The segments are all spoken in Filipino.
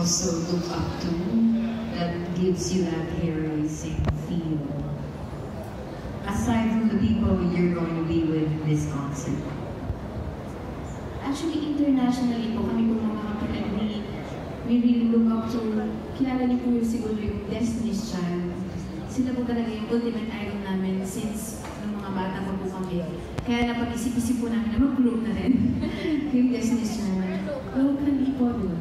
also look up to that gives you that hair-raising feel? Aside from the people you're going to be with this concert. Actually, internationally po, kami po mga kapatid ni we really look up to, kilala niyo po siguro yung Destiny's Child. Sila po talaga yung ultimate idol namin since nung mga bata pa po kami. Kaya napag-isip-isip po namin na mag-group na rin yung Destiny's Child. Locally po doon.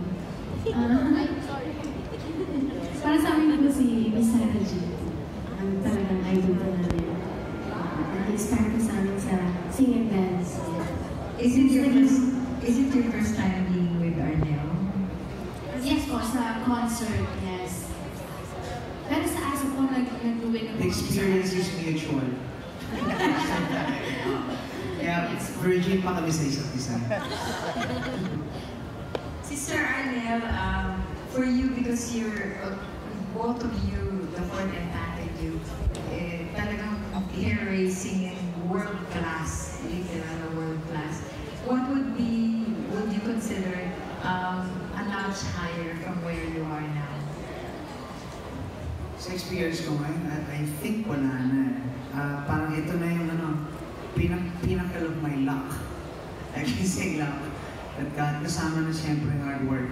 Para sa amin po si Miss Sarah G. Ang talagang idol po namin. Nag-inspire po sa amin sa sing and dance. Is it your first time being with Arnel? Yes po, sa concert, yes. Pero sa ASO po, nag-uwi na po. The experience is mutual. Kaya virgin pa kami sa isa't isa. Sister Arnel, for you, because you're, both of you, the Ford and Attitude, talagang hair-raising and world-class, literal world-class. What would you consider a notch higher from where you are now? Sa experience ko ngayon, I think wala na. Parang ito na yung pinnacle of my luck. I can say luck. At kasama na siyempre hard work.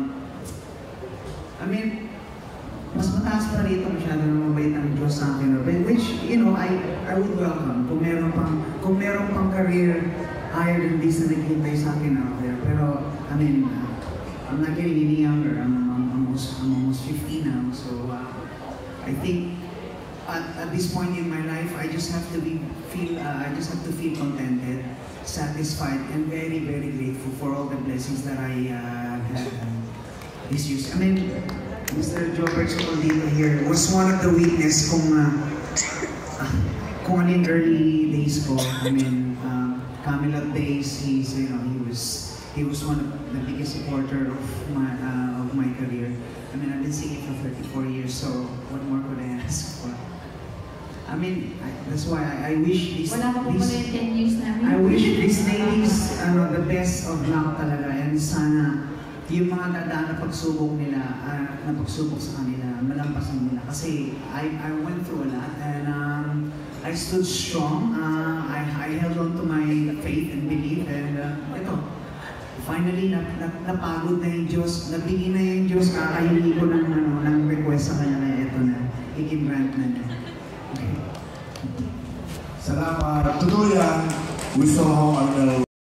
I mean, mas mataas pa rito masyado na mabait ang Diyos sa akin. Which, you know, I would welcome. Kung meron pang career higher than this na naghihintay sa akin out there. Pero, I mean, I'm not getting any younger. I'm almost 50 now. So, I think at this point in my life, I just have to feel contented, satisfied, and very, very grateful for all the blessings that I had this year. I mean, Mr. Jobert Soldito here was one of the witness kung ano yung early days ko. I mean, Camelot days, he was one of the biggest supporter of my career. I mean, I've been singing for 34 years, so what more could I ask for? I mean, that's why I wish these ladies the best of luck talaga, and sana yung mga dadaan na pagsubok nila, na pagsubok sa kanila, malampasan nila. Kasi I went through a lot, and I stood strong. I held on to my faith and belief, and ito, finally, napagod na yung Diyos, nabigyan na yung Diyos, kakayunin ko ng request sa kanya na ito na, i-grant na niya. Okay. Salamat. Tuluyan, gusto ko